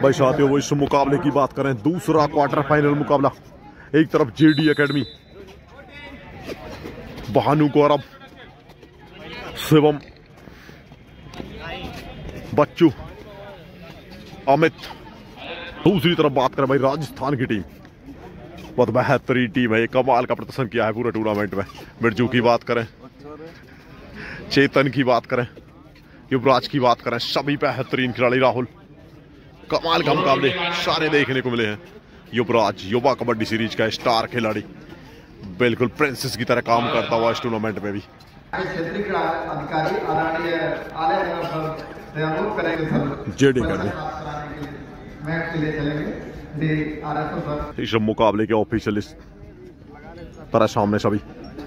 भाई साथियों वो इस मुकाबले की बात करें, दूसरा क्वार्टर फाइनल मुकाबला। एक तरफ जेडी एकेडमी, भानु गौरव, शिवम, बच्चू, अमित। दूसरी तरफ बात करें भाई राजस्थान की टीम, बहुत बेहतरीन टीम है, कमाल का प्रदर्शन किया है पूरे टूर्नामेंट में। बिरजू की बात करें, चेतन की बात करें, युवराज की बात करें, सभी बेहतरीन खिलाड़ी। राहुल, कमाल का मुकाबले सारे देखने को मिले हैं। युवराज युवा कबड्डी सीरीज का स्टार खिलाड़ी, बिल्कुल प्रिंसेस की तरह काम करता हुआ इस टूर्नामेंट में भी। जेडी एकेडमी इस मुकाबले के ऑफिशियल इस तरह सामने सभी।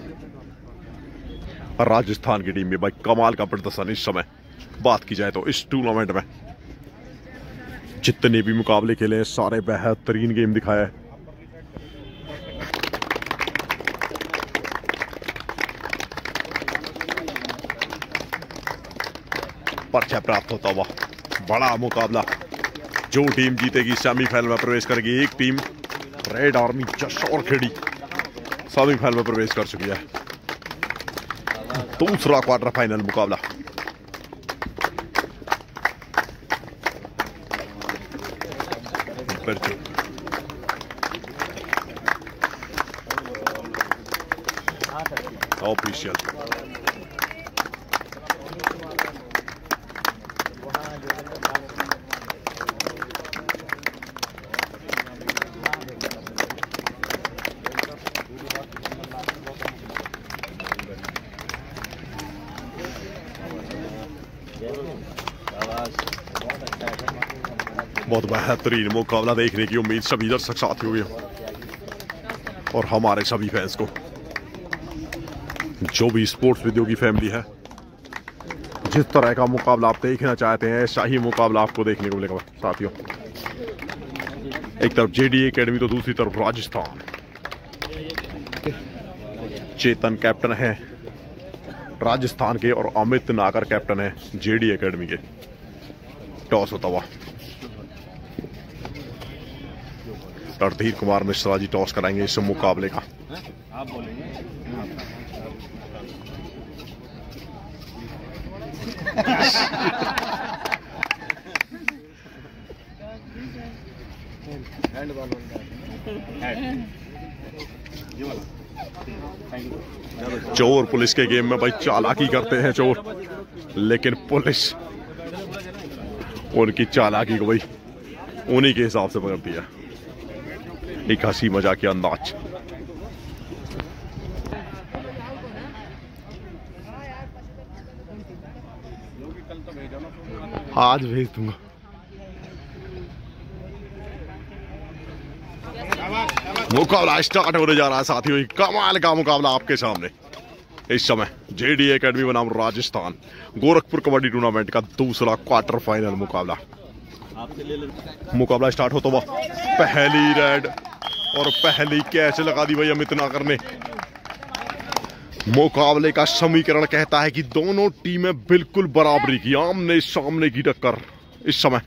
राजस्थान की टीम में भाई कमाल का प्रदर्शन इस समय बात की जाए तो इस टूर्नामेंट में जितने भी मुकाबले खेले हैं सारे बेहतरीन गेम दिखाया है। पर्चा प्राप्त होता हुआ बड़ा मुकाबला। जो टीम जीतेगी सेमीफाइनल में प्रवेश करेगी। एक team red army Jashor Kheri semifinal में प्रवेश कर चुकी है। दूसरा क्वार्टर फाइनल मुकाबला। ऑफिशियल बहुत बेहतरीन मुकाबला देखने की उम्मीद सभी दर्शक साथियों की और हमारे सभी फैंस को। जो भी स्पोर्ट्स वीडियो की फैमिली है, जिस तरह का मुकाबला आप देखना चाहते हैं ऐसा ही मुकाबला आपको देखने को मिलेगा साथियों। एक तरफ जेडी एकेडमी तो दूसरी तरफ राजस्थान। चेतन कैप्टन है राजस्थान के और अमित नागर कैप्टन है जेडी एकेडमी के। टॉस होता हुआ रणधीर कुमार मिश्रा जी टॉस कराएंगे इस मुकाबले का। चोर पुलिस के गेम में भाई चालाकी करते हैं चोर, लेकिन पुलिस उनकी चालाकी को भाई उन्हीं के हिसाब से पकड़ती है। एक हंसी मजाक के अंदाज। आज भेज दूंगा। मुकाबला स्टार्ट होने जा रहा है साथियों। कमाल का मुकाबला आपके सामने इस समय। जेडी एकेडमी बनाम राजस्थान गोरखपुर कबड्डी टूर्नामेंट का दूसरा क्वार्टर फाइनल मुकाबला। मुकाबला स्टार्ट होता हुआ पहली रेड और पहली कैच लगा दी भाई अमित नागर ने। मुकाबले का समीकरण कहता है कि दोनों टीमें बिल्कुल बराबरी की, आमने सामने की टक्कर इस समय।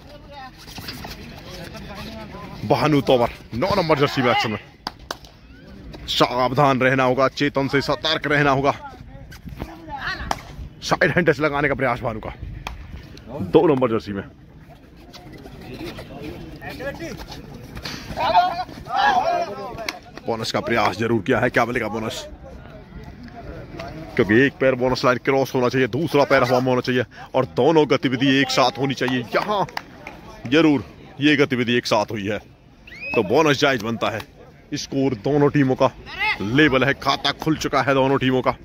भानु तोमर 9 नंबर जर्सी में एक्शन में। सावधान रहना होगा, चेतन से सतर्क रहना होगा। साइड हैंड टच लगाने का प्रयास भानु का 2 नंबर जर्सी में। बोनस का प्रयास जरूर किया है। क्या मिलेगा बोनस, क्योंकि एक पैर बोनस लाइन क्रॉस होना चाहिए, दूसरा पैर हवा में होना चाहिए और दोनों गतिविधि एक साथ होनी चाहिए। यहां जरूर ये गतिविधि एक साथ हुई है तो बोनस जायज बनता है। स्कोर दोनों टीमों का लेवल है, खाता खुल चुका है दोनों टीमों का।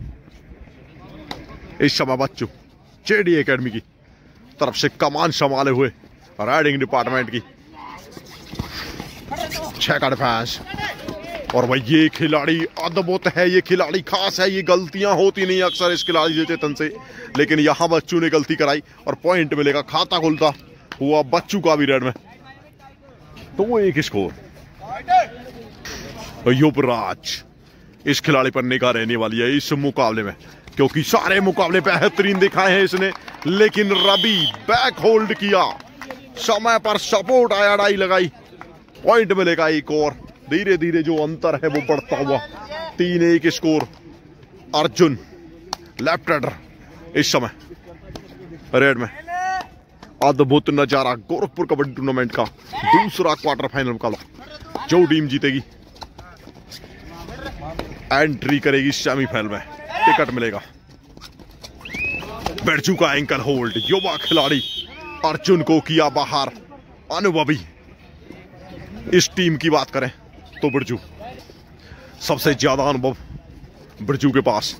इस समय बच्चू जेडी एकेडमी की तरफ से कमान संभाले हुए राइडिंग डिपार्टमेंट की 6 का डिफेंस। और भाई ये खिलाड़ी अद्भुत है, ये खिलाड़ी खास है। ये गलतियां होती नहीं अक्सर इस खिलाड़ी से चेतन से, लेकिन यहां बच्चू ने गलती कराई और पॉइंट मिलेगा। खाता खुलता हुआ बच्चू का भी रेड में। तो एक स्कोर। युवराज इस खिलाड़ी पर निगाह रहने वाली है इस मुकाबले में, क्योंकि सारे मुकाबले बेहतरीन दिखाए हैं इसने, लेकिन रवि बैक होल्ड किया समय पर सपोर्ट आया, डाई लगाई, पॉइंट मिलेगा एक और। धीरे धीरे जो अंतर है वो बढ़ता हुआ 3-1 स्कोर। अर्जुन लेफ्ट हैंडर इस समय रेड में। अद्भुत नजारा गोरखपुर कबड्डी टूर्नामेंट का दूसरा क्वार्टर फाइनल मुकाबला। जो टीम जीतेगी एंट्री करेगी सेमीफाइनल में, टिकट मिलेगा। बिरजू का एंकल होल्ड, युवा खिलाड़ी अर्जुन को किया बाहर। अनुभवी इस टीम की बात करें तो बिरजू, सबसे ज्यादा अनुभव बिरजू के पास।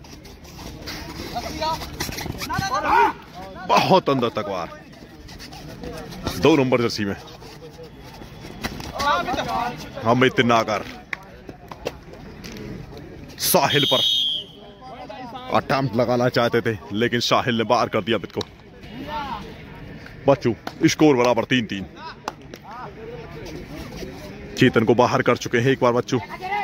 बहुत अंदर तक वार, 2 नंबर जर्सी में अमित नागर। साहिल पर अटेम्प्ट लगाना चाहते थे लेकिन साहिल ने बाहर कर दिया अमित को। बच्चू स्कोर बराबर 3-3। चेतन को बाहर कर चुके हैं एक बार बच्चू।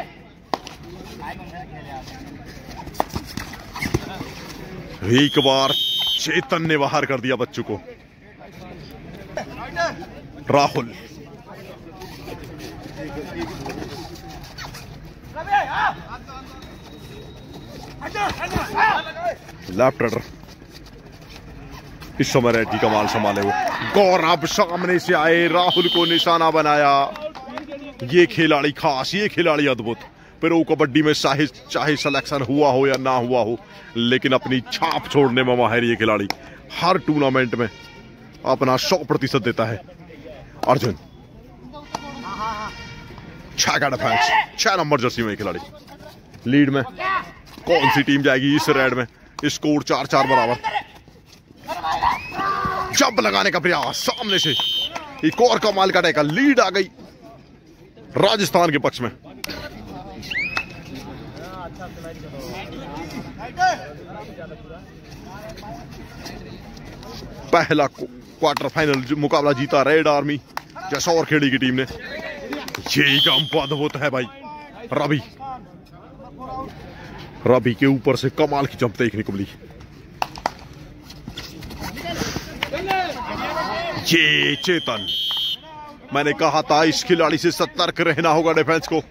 एक बार चेतन ने बाहर कर दिया बच्चू को। राहुल लेफ्ट हैंडर इस समय रेड की कमाल संभाले हुए। गौरव सामने से आए, राहुल को निशाना बनाया। ये खिलाड़ी खास, ये खिलाड़ी अद्भुत। प्रो कबड्डी में चाहे सिलेक्शन हुआ हो या ना हुआ हो, लेकिन अपनी छाप छोड़ने में माहिर ये खिलाड़ी। हर टूर्नामेंट में अपना 100% देता है। अर्जुन 6 का डिफेंस, 6 नंबर जर्सी में खिलाड़ी लीड में। कौन सी टीम जाएगी इस रेड में? स्कोर 4-4 बराबर। जंप लगाने का प्रयास, सामने से एक और कमाल का टैकल। लीड आ गई राजस्थान के पक्ष में। पहला क्वार्टर फाइनल मुकाबला जीता रेड आर्मी जसौर खेड़ी की टीम ने। ये जंप अद्भुत है भाई। रवि के ऊपर से कमाल की जंप देखने को मिली। ये चेतन, मैंने कहा था इस खिलाड़ी से सतर्क रहना होगा डिफेंस को।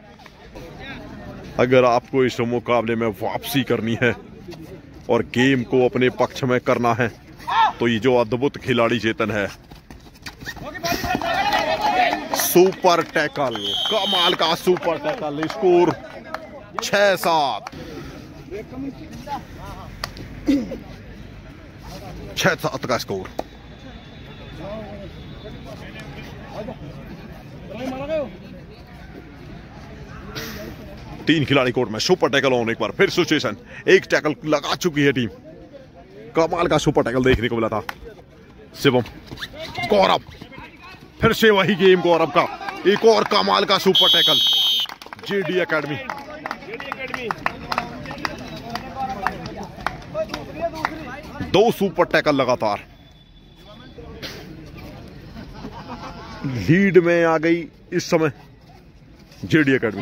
अगर आपको इस मुकाबले में वापसी करनी है और गेम को अपने पक्ष में करना है तो ये जो अद्भुत खिलाड़ी चेतन है। सुपर टैकल, कमाल का सुपर टैकल। स्कोर 6-7। 6-7 का स्कोर। तीन खिलाड़ी कोर्ट में, सुपर टैकल ऑन। एक बार फिर सिचुएशन, एक टैकल लगा चुकी है टीम। कमाल का सुपर टैकल देखने को मिला था। शिवम, गौरव, फिर से वही गेम गौरव का। एक और कमाल का सुपर टैकल। JD academy. दो सुपर टैकल लगातार। लीड में आ गई इस समय जेडी एकेडमी।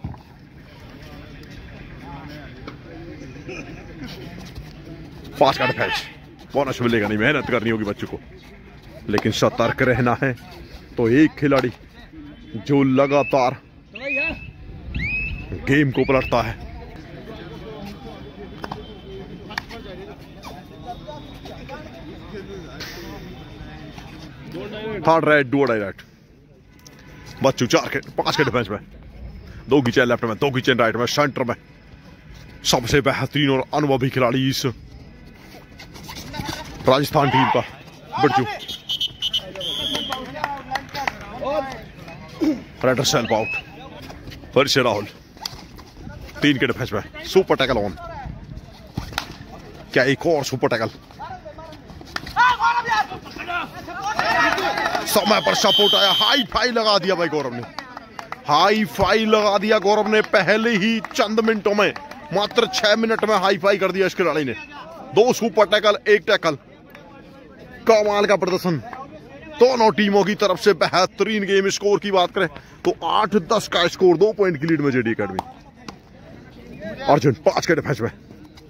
पांच का डिफेंस, बोनस मिलेगा नहीं, मेहनत करनी होगी बच्चों को, लेकिन सतर्क रहना है। तो एक खिलाड़ी जो लगातार गेम को पलटता है। Third raid, do direct. बच्चू 5 के डिफेंस में, 2 की चेन लेफ्ट में, 2 की चेन राइट में, सेंटर में। सबसे बेहतरीन और अनुभवी खिलाड़ी इस राजस्थान टीम का बिरजू। Rider self out. फिर से राहुल 3 के डिफेंस में, सुपर टैकल ऑन। क्या एक और सुपर टैकल? समय पर सपोर्ट आया। हाई फाई लगा दिया भाई गौरव ने, हाई फाई लगा दिया गौरव ने। पहले ही चंद मिनटों में, मात्र 6 मिनट में हाई फाई कर दिया इस खिलाड़ी ने। 2 सुपर टैकल, 1 टैकल। कमाल का प्रदर्शन दोनों टीमों की तरफ से। बेहतरीन गेम। स्कोर की बात करें तो 8-10 का स्कोर, 2 पॉइंट की लीड में जेडी एकेडमी। अर्जुन 5 के डिफेंस में,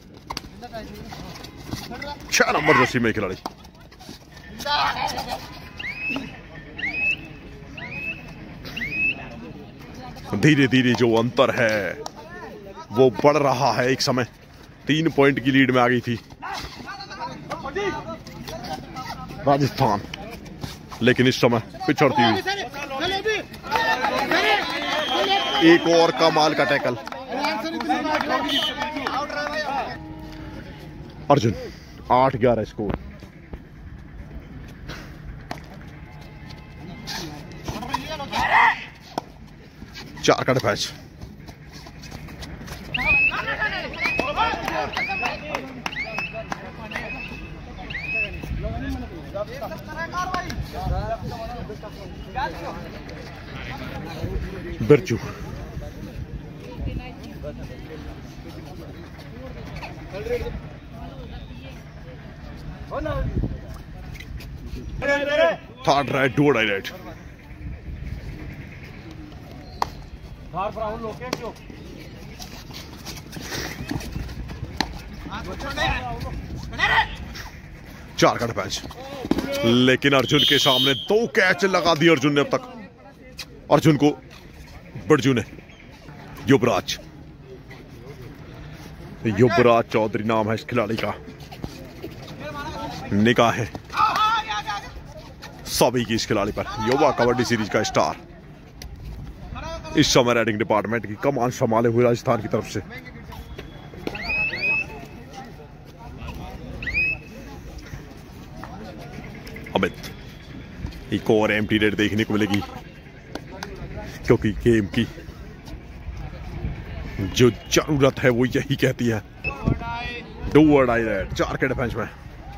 6 नंबर जर्सी में खिलाड़ी। धीरे धीरे जो अंतर है वो बढ़ रहा है। एक समय 3 पॉइंट की लीड में आ गई थी राजस्थान, लेकिन इस समय पिछड़ती हुई। एक और कमाल का टैकल। अर्जुन 8-11 स्कोर। चार का defence. Birju third raid, do die raid. चार का डिफेंस, लेकिन अर्जुन के सामने 2 कैच लगा दिए अर्जुन ने अब तक। अर्जुन को बिरजू ने। युवराज चौधरी नाम है इस खिलाड़ी का। निगाहें सभी की इस खिलाड़ी पर। युवा कबड्डी सीरीज का स्टार इस समय राइडिंग डिपार्टमेंट की कमान संभाले हुए राजस्थान की तरफ से। अमित, एक और एम्प्टी रेड देखने को मिलेगी, क्योंकि गेम की जो जरूरत है वो यही कहती है। डू और डाई रेड। 4 के डिफेंस में।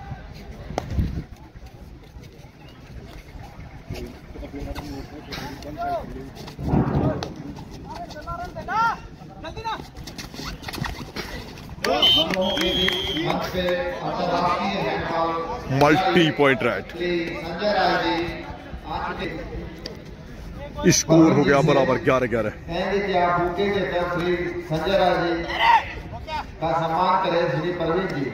Multi point red. स्कोर हो गया बराबर 11-11। संजय राय जी का सम्मान करें श्री प्रवीण जी।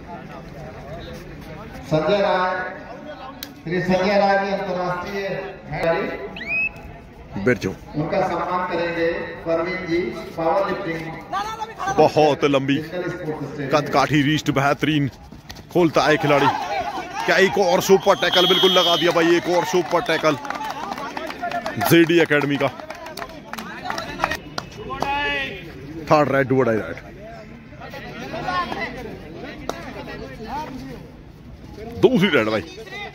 संजय राय, श्री संजय राय जी अंतर्राष्ट्रीय बिरजू, उनका सम्मान करेंगे प्रवीण जी। पावर लिफ्टिंग बहुत लंबी कदकाठी रिस्ट बेहतरीन खोलता है खिलाड़ी। क्या एक और सुपर टैकल बिल्कुल लगा दिया भाई। एक और सुपर टैकल जेडी एकेडमी का। Third raid, do die raid. दूसरी राइट भाई।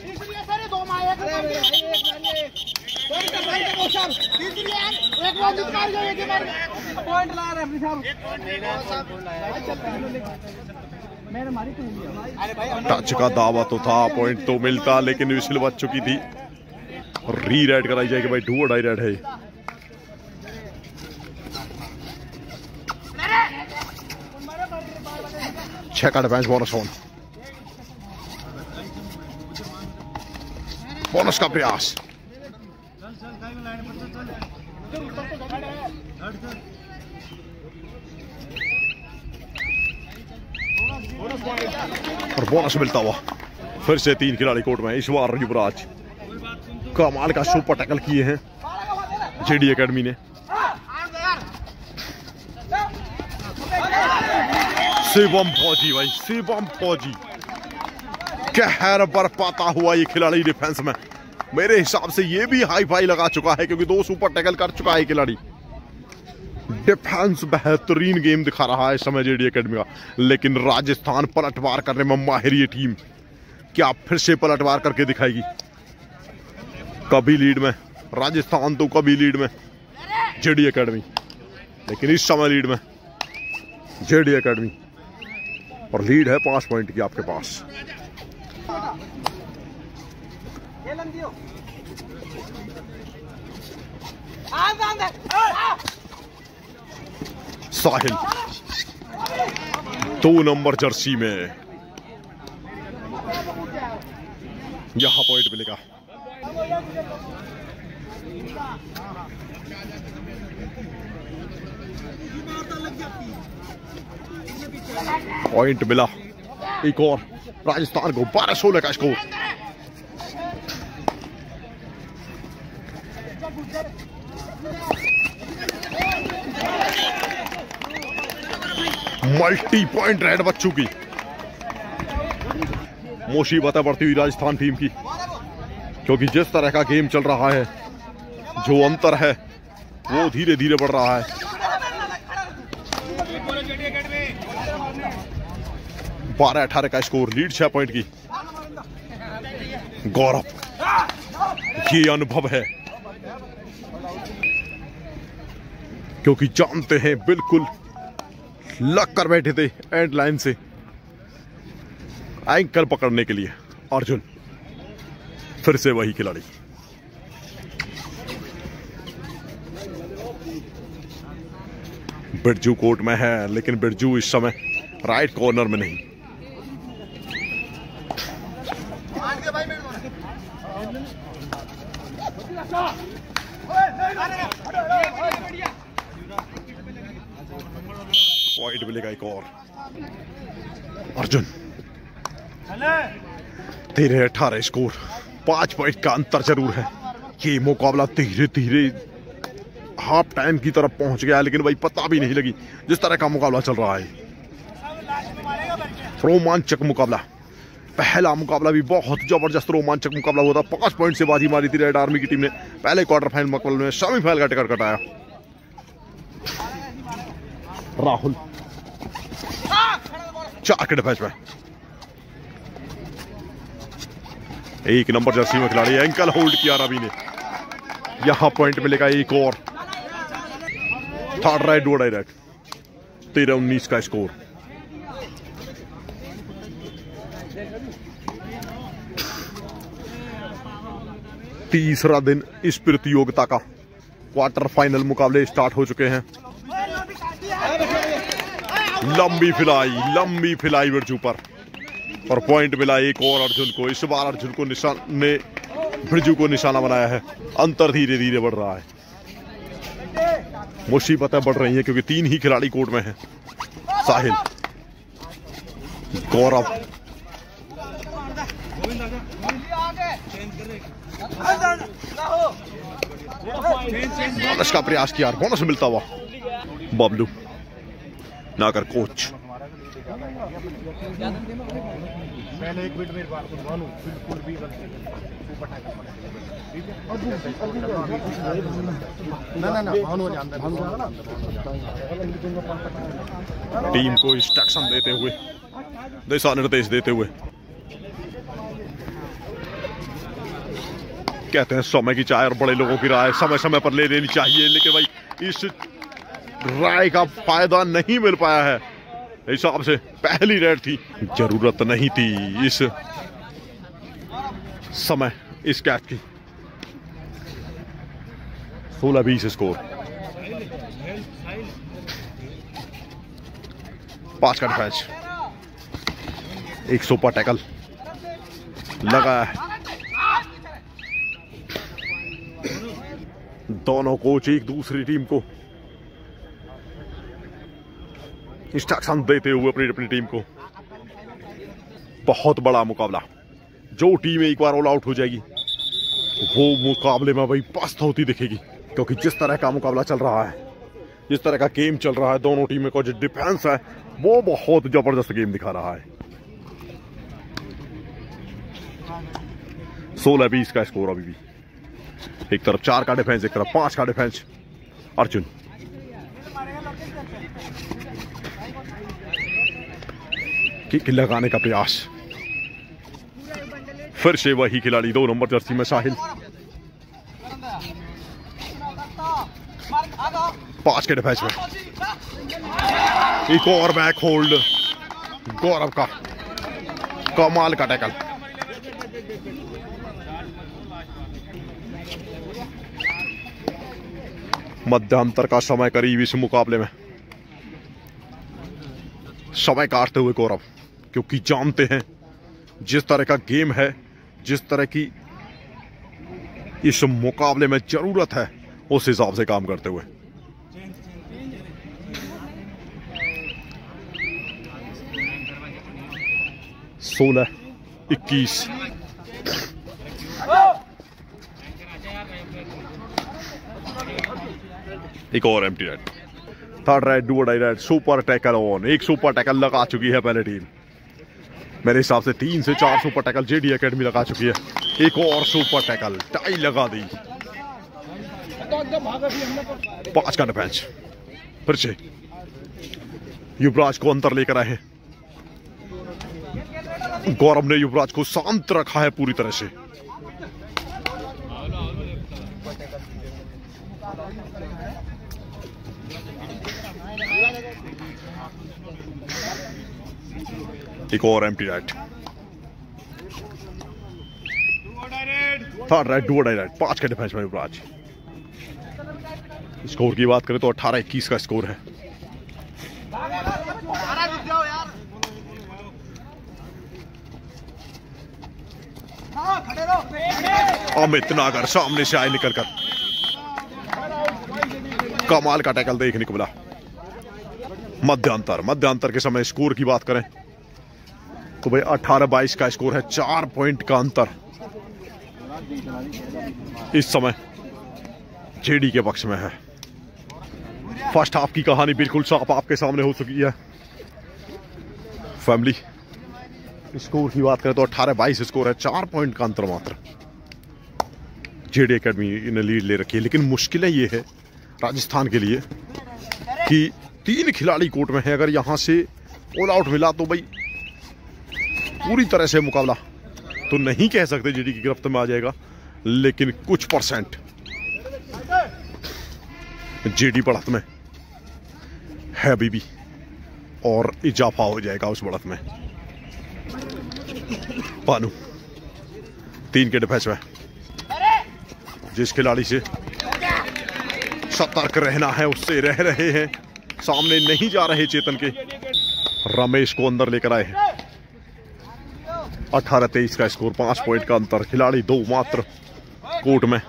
टच का दावा तो था, पॉइंट तो मिलता, लेकिन विसिल बच चुकी थी। री राइड कराई जाएगी भाई। डू डाई राइड है। छह का डिफेंस। Bonus on. बोनस का प्रयास। और बोनस मिलता हुआ। फिर से 3 खिलाड़ी कोर्ट में। इस बार युवराज कमाल का सुपर टैकल किए हैं जेडी एकेडमी ने। शिवम फौजी भाई, शिवम फौजी कहर बरपाता हुआ ये खिलाड़ी डिफेंस में। मेरे हिसाब से ये भी हाई फाई लगा चुका है, क्योंकि 2 सुपर टैकल कर चुका है खिलाड़ी। डिफेंस बेहतरीन गेम दिखा रहा है इस समय जेडी एकेडमी का। लेकिन राजस्थान पलटवार करने में माहिर ये टीम। क्या फिर से पलटवार करके दिखाएगी? कभी लीड में राजस्थान तो कभी लीड में जेडी एकेडमी, लेकिन इस समय लीड में जेडी एकेडमी। और लीड है 5 पॉइंट की आपके पास। साहिल 2 नंबर जर्सी में यहां पॉइंट मिलेगा। पॉइंट मिला एक और राजस्थान को। 12-16 का स्कोर। मल्टी पॉइंट रेड बच्चों की मुसीबत बढ़ती हुई राजस्थान टीम की, क्योंकि जिस तरह का गेम चल रहा है, जो अंतर है वो धीरे धीरे बढ़ रहा है। 12-18 का स्कोर, लीड 6 पॉइंट की। गौरव, ये अनुभव है, क्योंकि जानते हैं बिल्कुल लग कर बैठे थे एंड लाइन से एंकल पकड़ने के लिए। अर्जुन फिर से वही खिलाड़ी, बिरजू कोर्ट में है, लेकिन बिरजू इस समय राइट कॉर्नर में नहीं। पॉइंट मिलेगा एक और। अर्जुन 13-18 स्कोर, 5 पॉइंट का अंतर जरूर है। ये मुकाबला धीरे धीरे हाफ टाइम की तरफ पहुंच गया, लेकिन भाई पता भी नहीं लगी जिस तरह का मुकाबला चल रहा है। रोमांचक मुकाबला, पहला मुकाबला भी बहुत जबरदस्त रोमांचक मुकाबला हुआ था। 5 पॉइंट से बाजी मारी थी रेड आर्मी की टीम ने पहले क्वार्टर फाइनल मुकाबले में, सेमीफाइनल का टिकट कटाया। राहुल 4 के डिफेंस में, 1 नंबर जर्सी में खिलाड़ी, एंकल होल्ड किया रवि ने। यहां पॉइंट मिलेगा एक और। थर्ड राइट, 2 डायरेक्ट, 13-19 का स्कोर। तीसरा दिन इस प्रतियोगिता का, क्वार्टर फाइनल मुकाबले स्टार्ट हो चुके हैं। लंबी फिलाई बिरजू पर, और पॉइंट मिला एक और अर्जुन को। इस बार अर्जुन को ने बिरजू को निशाना बनाया है। अंतर धीरे धीरे बढ़ रहा है, मुसीबतें बढ़ रही हैं, क्योंकि 3 ही खिलाड़ी कोर्ट में हैं। साहिल, गौरव, बोनस का प्रयास किया, बोनस मिलता हुआ। बबलू नागर कोच, पहले 1 मिनट मेरे बात को मानो बिल्कुल भी ना भानु जानता टीम को इंस्ट्रक्शन देते हुए, दिशा निर्देश देते हुए कहते हैं समय की चाय और बड़े लोगों की राय समय समय पर ले लेनी चाहिए, लेकिन भाई इस राय का फायदा नहीं मिल पाया है। हिसाब से पहली रेड थी, जरूरत नहीं थी इस समय इस कैच की। 16-20 स्कोर, 5 का डिफेंस, 100 पर टैकल लगा है। दोनों कोच एक दूसरी टीम को इंस्ट्रक्शन देते हुए अपनी टीम को। बहुत बड़ा मुकाबला, जो टीम एक बार ऑल आउट हो जाएगी वो मुकाबले में भाई पस्त होती दिखेगी, क्योंकि जिस तरह का मुकाबला चल रहा है, जिस तरह का गेम चल रहा है, दोनों टीमों का जो डिफेंस है वो बहुत जबरदस्त गेम दिखा रहा है। 16-20 का स्कोर अभी भी। एक तरफ 4 का डिफेंस, एक तरफ 5 का डिफेंस। अर्जुन किक लगाने का प्रयास, फिर से वही खिलाड़ी 2 नंबर जर्सी में साहिल। 5 के डिफेंस में, एक और बैक होल्ड गौरव का, कमाल का टैकल। मध्यांतर का समय करीब इस मुकाबले में, समय काटते हुए गौरव, क्योंकि जानते हैं जिस तरह का गेम है, जिस तरह की इस मुकाबले में जरूरत है, उस हिसाब से काम करते हुए। एक और empty raid, third raid, do die raid, super tackle on. एक सुपर टैकल लगा चुकी है पहले टीम। मेरे हिसाब से 3 से 4 सुपर टैकल जेडी एकेडमी लगा चुकी है। एक और सुपर टैकल, टाई लगा दी। 5 का डिफेंस, फिर से युवराज को अंतर लेकर आए हैं। गौरव ने युवराज को शांत रखा है पूरी तरह से। एक और empty raid, third raid, do die raid. 5 के डिफेंस में युवराज। स्कोर की बात करें तो 18-21 का स्कोर है। अमित नागर सामने से आए निकलकर, कमाल का टैकल देखने को मिला। मध्यांतर के समय स्कोर की बात करें तो भाई 18-22 का स्कोर है। 4 पॉइंट का अंतर इस समय जेडी के पक्ष में है। फर्स्ट हाफ की कहानी बिल्कुल साफ आपके सामने हो चुकी है। फैमिली स्कोर की बात करें तो 18-22 स्कोर है। 4 पॉइंट का अंतर मात्र जेडी एकेडमी ने लीड ले रखी है। लेकिन मुश्किलें ये है राजस्थान के लिए कि 3 खिलाड़ी कोर्ट में है। अगर यहां से ऑल आउट मिला तो भाई पूरी तरह से मुकाबला तो नहीं कह सकते जेडी की गिरफ्त में आ जाएगा, लेकिन कुछ परसेंट जेडी बढ़त में है अभी भी, और इजाफा हो जाएगा उस बढ़त में। पानू 3 के डिफेंस में, जिस खिलाड़ी से सतर्क रहना है उससे रह रहे हैं। सामने नहीं जा रहे चेतन के, रमेश को अंदर लेकर आए हैं। 18-23 का स्कोर, 5 पॉइंट का अंतर। खिलाड़ी 2 मात्र कोर्ट में।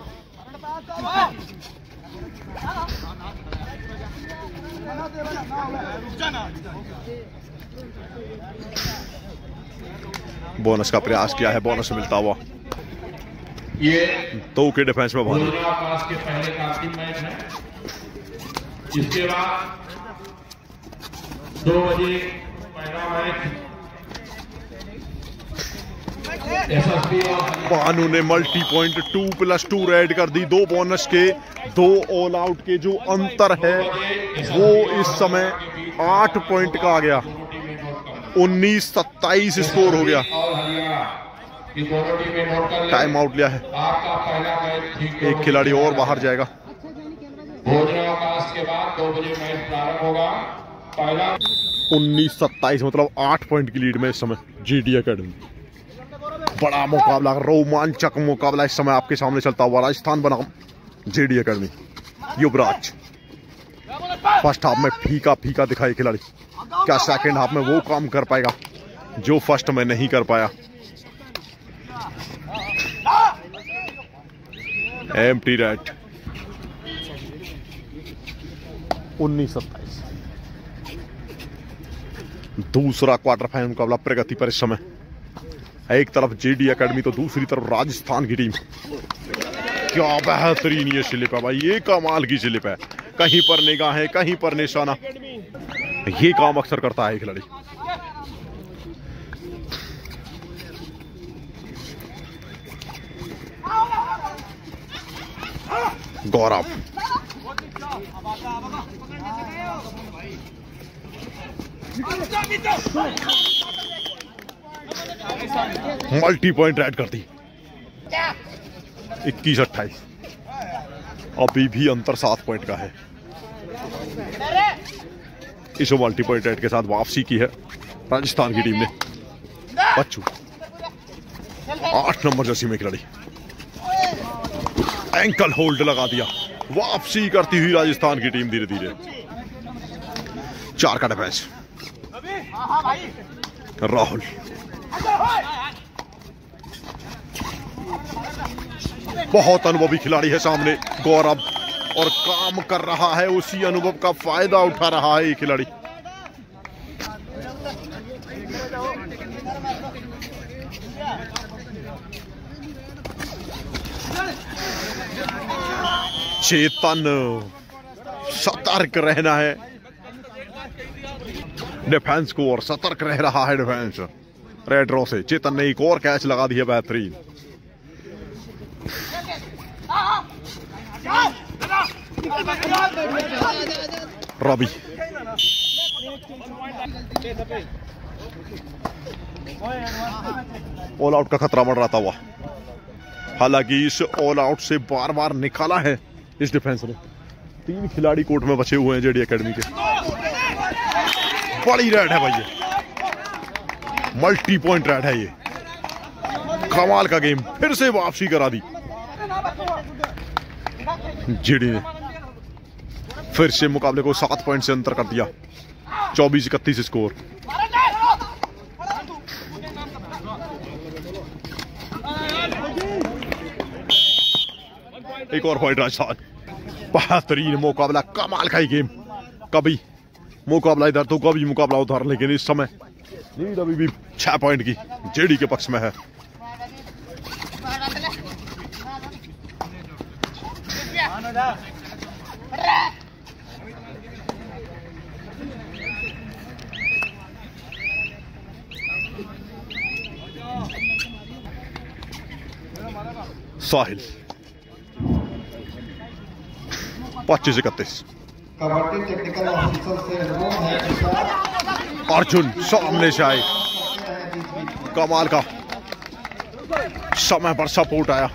बोनस का प्रयास किया है, बोनस मिलता हुआ। ये 2 के डिफेंस में भानु। पास के पहले का अंतिम मैच है। इसके बाद 2 बजे पहला मैच एसएसबी और भानु ने मल्टी पॉइंट 2+2 ऐड कर दी। 2 बोनस के, 2 ऑल आउट के जो अंतर है वो इस समय 8 पॉइंट का आ गया। 19-27 स्कोर हो गया। टाइम आउट लिया है। एक खिलाड़ी और बाहर जाएगा। भोजनावकाश के बाद 2 बजे मैच प्रारंभ होगा। पहला 19-27 मतलब 8 पॉइंट की लीड में इस समय जेडी एकेडमी। बड़ा मुकाबला, रोमांचक मुकाबला इस समय आपके सामने चलता हुआ। राजस्थान बनाम JD academy. Yuvraj first half में फीका फीका दिखाई खिलाड़ी, क्या सेकंड हाफ में वो काम कर पाएगा जो फर्स्ट में नहीं कर पाया? Empty right. 19-27 दूसरा क्वार्टर फाइनल मुकाबला प्रगति पर इस समय। एक तरफ जेडी एकेडमी तो दूसरी तरफ राजस्थान की टीम। क्या बेहतरीन ये स्लिप है भाई, ये कमाल की स्लिप है। कहीं पर निगाहें, कहीं पर निशाना, ये काम अक्सर करता है खिलाड़ी। गौरव मल्टी पॉइंट ऐड कर दी। 21-28 अभी भी अंतर 7 पॉइंट का है। इस मल्टी पॉइंट ऐड के साथ वापसी की है राजस्थान की टीम ने। बच्चू 8 नंबर जर्सी में खिलाड़ी, एंकल होल्ड लगा दिया। वापसी करती हुई राजस्थान की टीम धीरे धीरे। 4 का डिफेंस। राहुल बहुत अनुभवी खिलाड़ी है सामने गौरव, और काम कर रहा है, उसी अनुभव का फायदा उठा रहा है ये खिलाड़ी। चेतन सतर्क रहना है, डिफेंस को और सतर्क रह रहा है डिफेंस। रेड रो से चेतन ने एक और कैच लगा दी है बेहतरीन। रवि ऑल आउट का खतरा बढ़ रहा था हुआ, हालांकि इस ऑल आउट से बार बार निकाला है इस डिफेंस ने। 3 खिलाड़ी कोर्ट में बचे हुए हैं जेडी एकेडमी के। बड़ी रेड है भाई, ये मल्टी पॉइंट रेड है, ये कमाल का गेम फिर से वापसी करा दी जेडी ने। फिर से मुकाबले को 7 पॉइंट से अंतर कर दिया, 24-31 स्कोर। एक और पॉइंट राजस्थान। बेहतरीन मुकाबला, कमाल का ही गेम। कभी मुकाबला इधर तो कभी मुकाबला उधर, लेकिन इस समय लीड अभी भी 6 पॉइंट की जेडी के पक्ष में है। साहिल 25-31। कबड्डी टेक्निकल ऑफिसर से अनुरोध है कि अर्जुन सामने से आए, कमाल का समय पर सपोर्ट आया।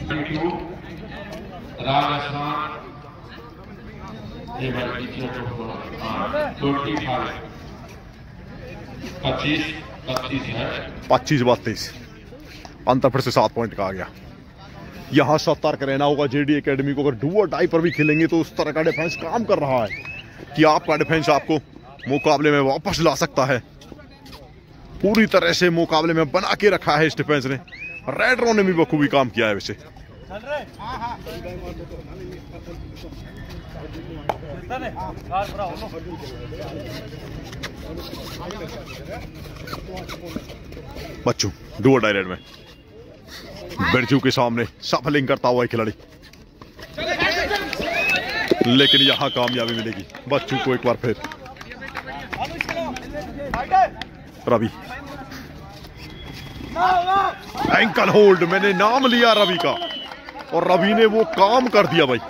राजस्थान 25-32 है। 25-32 अंतर फिर से 7 पॉइंट का आ गया। यहां सतर्क रहना होगा जेडी एकेडमी को। अगर डू और डाई पर भी खेलेंगे तो उस तरह का डिफेंस काम कर रहा है कि आपका डिफेंस आपको मुकाबले में वापस ला सकता है। पूरी तरह से मुकाबले में बना के रखा है इस डिफेंस ने। रेड रो ने भी बखूबी काम किया है वैसे। बच्चों डू और डाई रेड में बिरजू के सामने सफलिंग करता हुआ खिलाड़ी, लेकिन यहां कामयाबी मिलेगी बच्चू को एक बार फिर। रवि एंकल होल्ड, मैंने नाम लिया रवि का और रवि ने वो काम कर दिया भाई।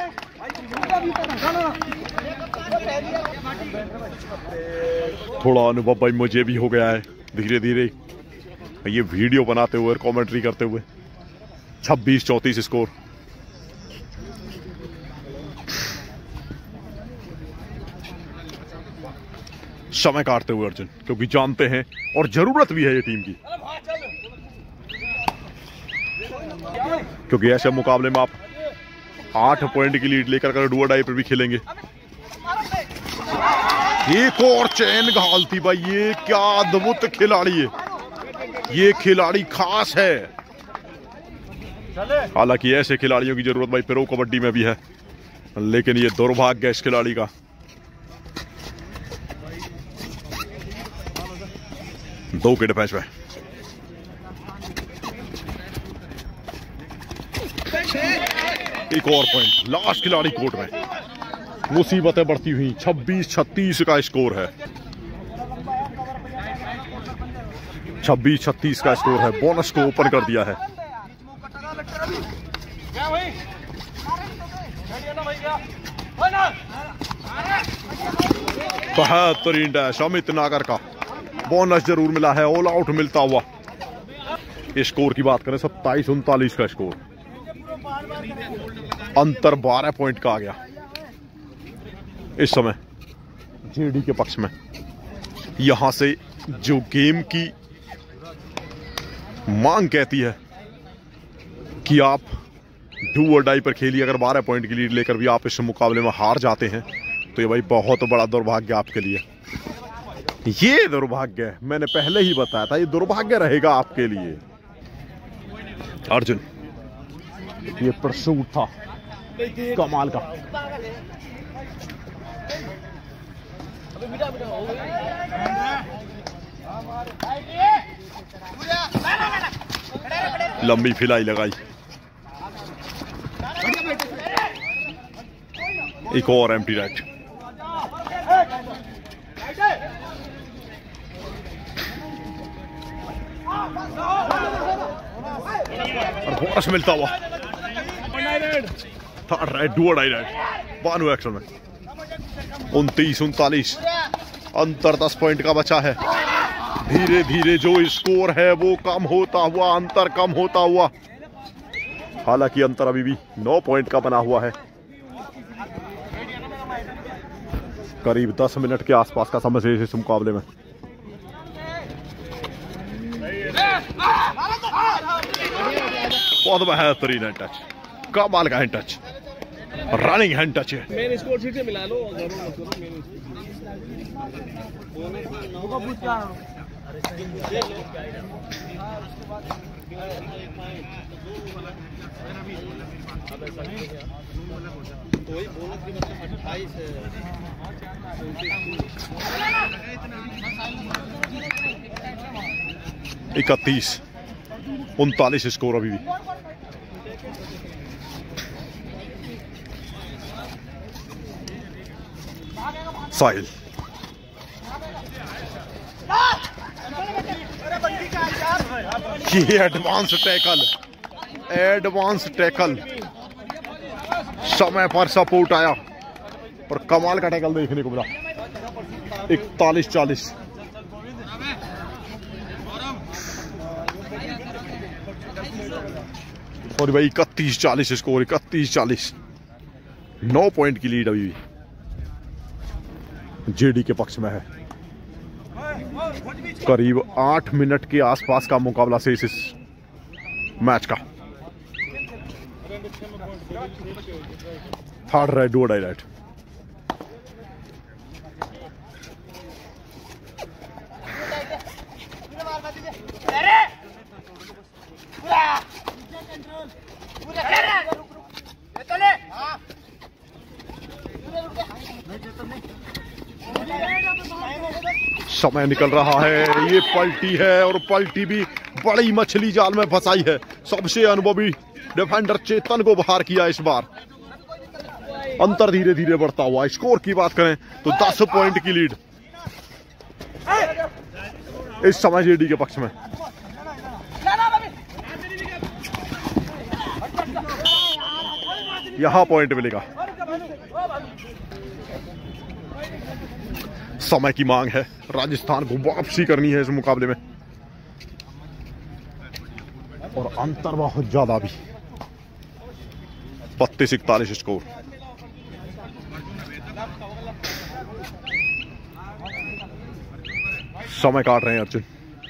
थोड़ा अनुभव भाई मुझे भी हो गया है धीरे धीरे ये वीडियो बनाते हुए और कमेंट्री करते हुए। 26-34 स्कोर। समय काटते हुए अर्जुन, क्योंकि जानते हैं और जरूरत भी है ये टीम की, क्योंकि ऐसे मुकाबले में आप 8 पॉइंट की लीड लेकर कर डू और डाई पर भी खेलेंगे। एक और चैन घालती भाई, ये क्या अद्भुत खिलाड़ी है, ये खिलाड़ी खास है। हालांकि ऐसे खिलाड़ियों की जरूरत भाई प्रो कबड्डी में भी है, लेकिन ये दुर्भाग्य है इस खिलाड़ी का। दो के डिफेंस में एक और पॉइंट। लास्ट खिलाड़ी कोर्ट में, मुसीबतें बढ़ती हुई। 26-36 का स्कोर है। 26-36 का स्कोर है। बोनस को ओपन कर दिया है। बेहतरीन डैश अमित नागर का। बोनस जरूर मिला है, ऑल आउट मिलता हुआ। स्कोर की बात करें 27-39 का स्कोर। अंतर 12 पॉइंट का आ गया इस समय जेडी के पक्ष में। यहां से जो गेम की मांग कहती है कि आप डू और डाई पर खेलिए, अगर 12 पॉइंट की लीड लेकर भी आप इस मुकाबले में हार जाते हैं तो ये भाई बहुत बड़ा दुर्भाग्य आपके लिए। ये दुर्भाग्य है, मैंने पहले ही बताया था, ये दुर्भाग्य रहेगा आपके लिए। अर्जुन ये परसूट था कमाल का। लंबी फिलाई लगाई। एक और एम्प्टी राइट। और बोनस मिलता हुआ थर्ड राइट, डू और डाई राइट। बानू एक्शन में 29-39 अंतर 10 पॉइंट का बचा है। धीरे धीरे जो स्कोर है वो कम होता हुआ, अंतर कम होता हुआ, हालांकि अंतर अभी भी 9 पॉइंट का बना हुआ है। करीब 10 मिनट के आसपास का समय शेष इस मुकाबले में। बहुत बेहतरीन हैंड टच, कमाल का hand touch, running hand touch है। मेन स्कोर शीट से मिला लो। तो वही बोनस की मतलब 28 है। 31-39 स्कोर अभी भी। साहिल ये एडवांस टैकल, समय पर सपोर्ट आया और कमाल का टैकल देखने को मिला। 41-40 सॉरी भाई 31-40 स्कोर, 31-40। 9 पॉइंट की लीड अभी भी जेडी के पक्ष में है। करीब 8 मिनट के आसपास का मुकाबला शेष इस मैच का। थर्ड राइट, डू और डाई राइट। समय निकल रहा है, ये पलटी है और पलटी भी बड़ी मछली जाल में फंसाई है। सबसे अनुभवी डिफेंडर चेतन को बाहर किया इस बार। अंतर धीरे धीरे बढ़ता हुआ। स्कोर की बात करें तो 10 पॉइंट की लीड इस समय जेडी के पक्ष में। यहां पॉइंट मिलेगा। समय की मांग है, राजस्थान को वापसी करनी है इस मुकाबले में और अंतर बहुत ज्यादा भी। 32-41 स्कोर। समय काट रहे हैं अर्जुन।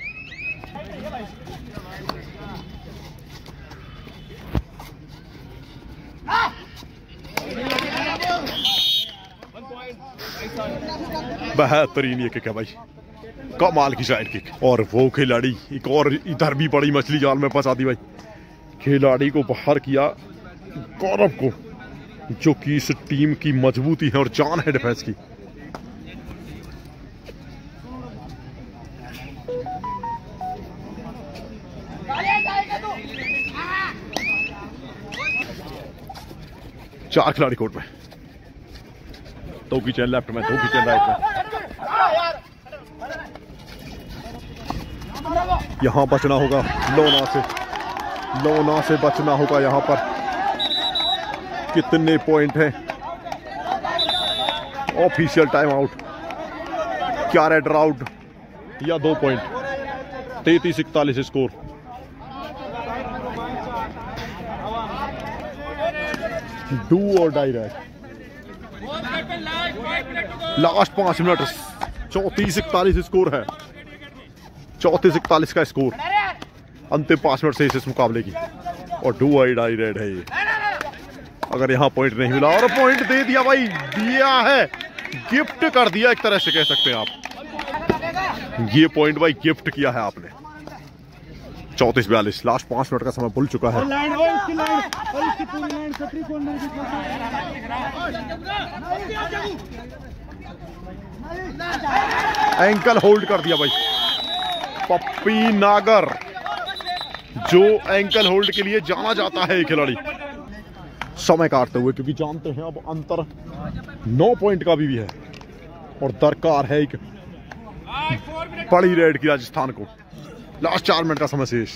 बेहतरीन ये किक है भाई, कमाल की साइड किक। और वो खिलाड़ी एक और इधर भी बड़ी मछली जाल में फंसा दी भाई। खिलाड़ी को बाहर किया गौरव को, जो कि इस टीम की मजबूती है और जान है डिफेंस की। चार खिलाड़ी कोर्ट में, 2 की चेन लेफ्ट में, 2 की चेन राइट में। यहां बचना होगा लोना से बचना होगा। यहां पर कितने पॉइंट हैं? ऑफिशियल टाइम आउट, क्या रेड आउट या 2 पॉइंट? 33-41 स्कोर। डू और die raid. Last 5 minute, 34-41 score है। 34-41 का स्कोर अंतिम 5 मिनट से इस मुकाबले की। और डू और डाई राइट है ये। अगर यहां पॉइंट नहीं मिला, और पॉइंट दे दिया भाई, दिया है, गिफ्ट कर दिया एक तरह से कह सकते हैं आप। ये पॉइंट भाई गिफ्ट किया है आपने। 34-42 लास्ट 5 मिनट का समय भूल चुका है। एंकल होल्ड कर दिया भाई पप्पी नागर, जो एंकल होल्ड के लिए जाना जाता है ये खिलाड़ी। समय काटते हुए, क्योंकि जानते हैं अब अंतर 9 पॉइंट का भी है और दरकार है एक बड़ी रेड की राजस्थान को। लास्ट 4 मिनट का समय शेष।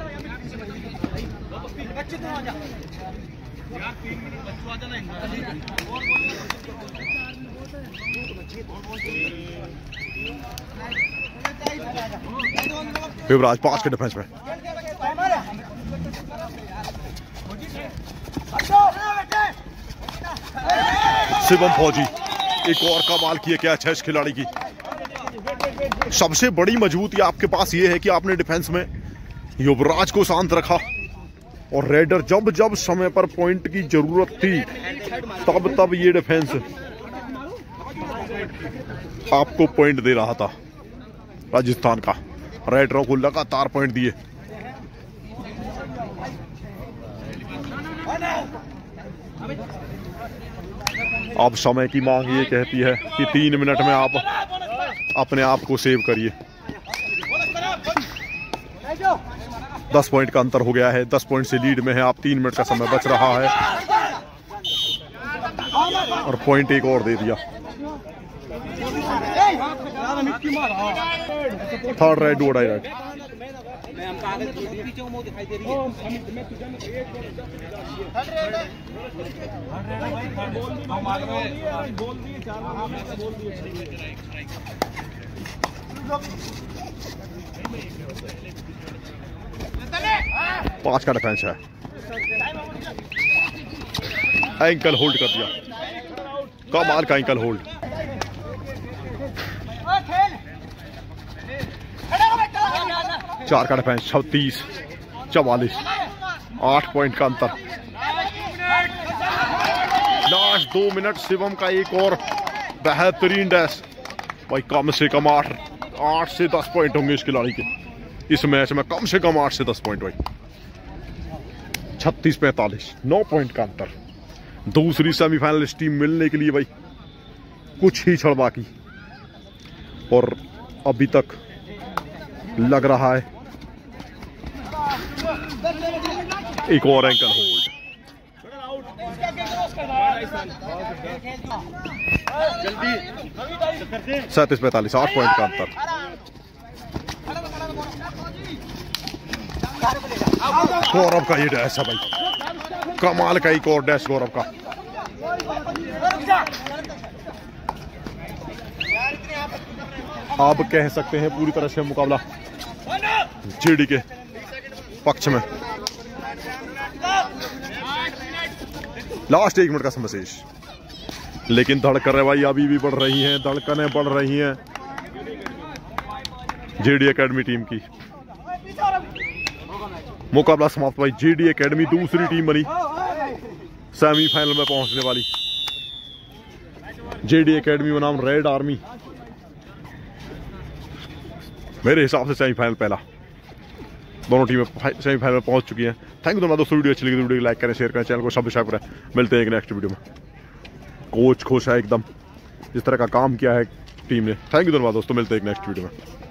युवराज पास के डिफेंस में, शिवम फौजी एक और कमाल की कैच है इस खिलाड़ी की। सबसे बड़ी मजबूती आपके पास ये है कि आपने डिफेंस में युवराज को शांत रखा और रेडर जब जब समय पर पॉइंट की जरूरत थी तब तब ये डिफेंस आपको पॉइंट दे रहा था। राजस्थान का रेडरों को लगातार पॉइंट दिए। अब समय की मांग ये कहती है कि 3 मिनट में आप अपने आप को सेव करिए। 10 पॉइंट का अंतर हो गया है, 10 पॉइंट से लीड में है आप। 3 मिनट का समय बच रहा है और पॉइंट एक और दे दिया। Third raid, do raid. पांच का डिफेंस है, एंकल होल्ड कर दिया। कमाल का एंकल होल्ड। चार का डिफेंस, 36-44, 8 पॉइंट का अंतर। लास्ट 2 मिनट, शिवम का एक और बेहतरीन डैश। भाई कम से कम 8 से 10 पॉइंट होंगे इस खिलाड़ी के इस मैच में, कम से कम 8 से 10 पॉइंट। भाई 36-45, 9 पॉइंट का अंतर। दूसरी सेमीफाइनलिस्ट टीम मिलने के लिए भाई कुछ ही क्षण बाकी और अभी तक लग रहा है एक और एंकल होल्ड। 37-45, 8 पॉइंट का अंतर। गौरव का ये डैश है भाई, कमाल का एक और डैश गौरव का। आप कह सकते हैं पूरी तरह से मुकाबला जेडी के पक्ष में। लास्ट 1 मिनट का समय शेष, लेकिन धड़कनें भाई अभी भी बढ़ रही हैं, धड़कनें बढ़ रही हैं जेडी एकेडमी टीम की। मुकाबला समाप्त भाई। जेडी एकेडमी दूसरी टीम बनी सेमीफाइनल में पहुंचने वाली। जेडी एकेडमी बनाम रेड आर्मी, मेरे हिसाब से सेमीफाइनल पहला। दोनों टीमें सेमीफाइनल में पहुंच चुकी हैं। थैंक यू दोस्तों। वीडियो अच्छी लगी तो वीडियो को लाइक करें, शेयर करें, चैनल को सब्सक्राइब करें। मिलते हैं एक नेक्स्ट वीडियो में। कोच खुश है एकदम, जिस तरह का काम किया है टीम ने। थैंक यू धन्यवाद दोस्तों, मिलते हैं एक नेक्स्ट वीडियो में।